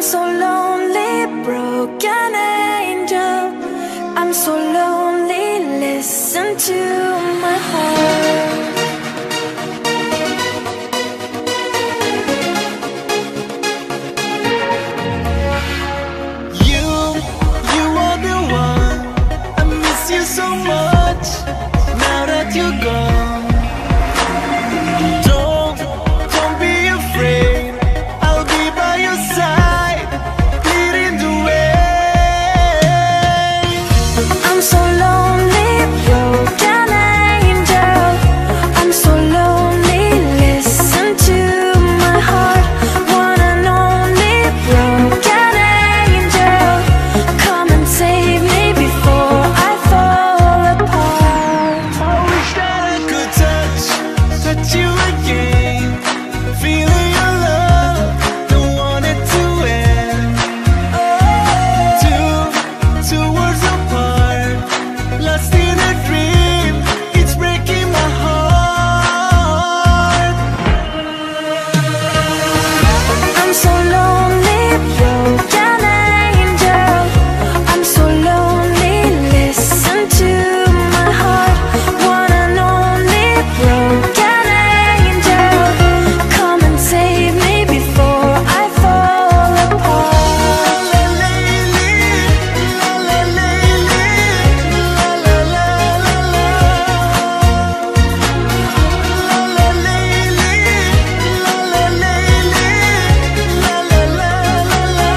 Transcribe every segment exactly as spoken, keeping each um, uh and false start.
so lonely, broken angel. I'm so lonely, listen to my heart. You, you are the one. I miss you so much, now that you're gone. Don't, don't be afraid, I'll be by your side, leading the way. I'm so lonely, broken angel. I'm so lonely, listen to my heart. One and only broken angel, come and save me before I fall apart. I wish that I could touch, touch you again, feeling your love, don't want it to end. Two, two worlds apart, lost in a dream, it's breaking my heart. I'm so lonely, broken angel. I'm so lonely, listen to my heart. One and only broken angel, come and save me before I fall apart. La la la la la la la la la. La la la la la la la.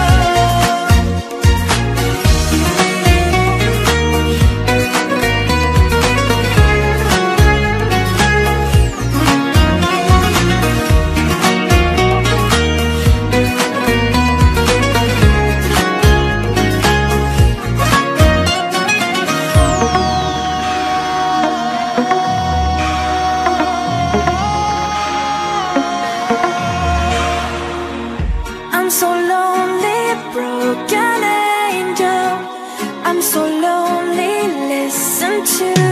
I'm so lonely, broken angel. I'm so lonely, listen to